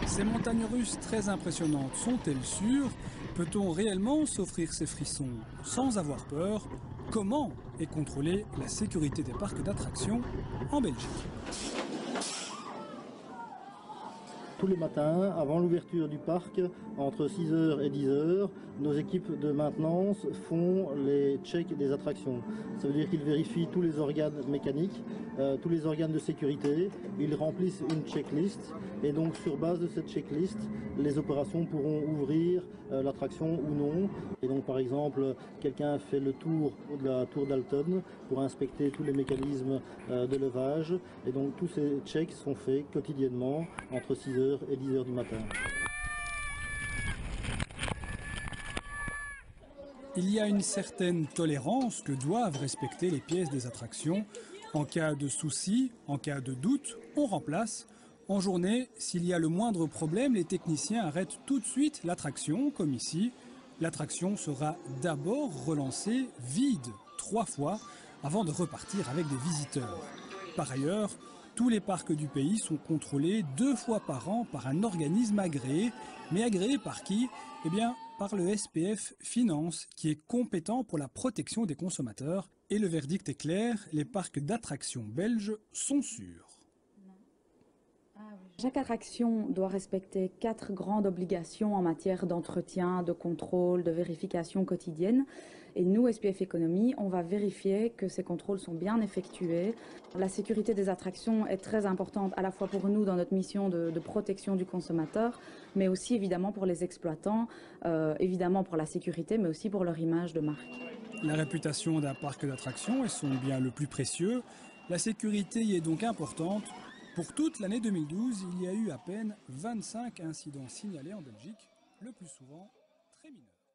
Ces montagnes russes très impressionnantes sont-elles sûres? Peut-on réellement s'offrir ces frissons sans avoir peur? Comment est contrôlée la sécurité des parcs d'attractions en Belgique? Tous les matins, avant l'ouverture du parc, entre 6 h et 10 h, nos équipes de maintenance font les checks des attractions. Ça veut dire qu'ils vérifient tous les organes mécaniques, tous les organes de sécurité, ils remplissent une checklist et donc sur base de cette checklist, les opérations pourront ouvrir l'attraction ou non. Et donc par exemple, quelqu'un fait le tour de la tour d'Alton pour inspecter tous les mécanismes de levage et donc tous ces checks sont faits quotidiennement entre 6 h et 10 h du matin. Il y a une certaine tolérance que doivent respecter les pièces des attractions. En cas de souci, en cas de doute, on remplace. En journée, s'il y a le moindre problème, les techniciens arrêtent tout de suite l'attraction, comme ici. L'attraction sera d'abord relancée vide 3 fois avant de repartir avec des visiteurs. Par ailleurs, tous les parcs du pays sont contrôlés 2 fois par an par un organisme agréé. Mais agréé par qui? Eh bien, par le SPF Finance, qui est compétent pour la protection des consommateurs. Et le verdict est clair, les parcs d'attractions belges sont sûrs. Chaque attraction doit respecter 4 grandes obligations en matière d'entretien, de contrôle, de vérification quotidienne. Et nous, SPF Économie, on va vérifier que ces contrôles sont bien effectués. La sécurité des attractions est très importante à la fois pour nous dans notre mission de protection du consommateur, mais aussi évidemment pour les exploitants, évidemment pour la sécurité, mais aussi pour leur image de marque. La réputation d'un parc d'attractions est son bien le plus précieux. La sécurité y est donc importante. Pour toute l'année 2012, il y a eu à peine 25 incidents signalés en Belgique, le plus souvent très mineurs.